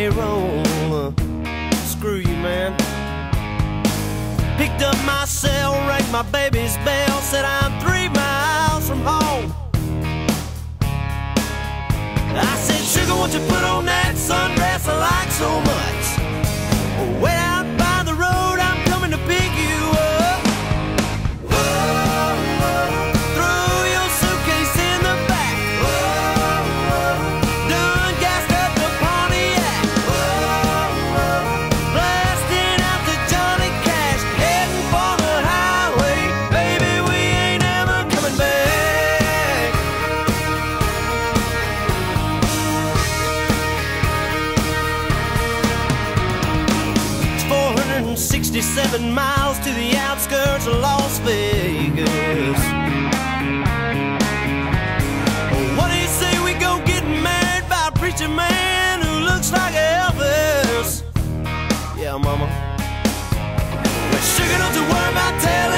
payroll. Screw you, man. Picked up my cell, rang my baby's bell, said I'm 3 miles from home. I said, sugar, won't you put on that sundress I like so much? Way out by the road, I'm coming to pick you up. Throw your suitcase in the back. Done gassed up the Pontiac. Blasting out the Johnny Cash, heading for the highway. Baby, we ain't ever coming back. It's 467 miles to the outskirts of Las Vegas. What do you say we go get married by a preacher man who looks like Elvis? Yeah, mama. But sugar, don't you worry about telling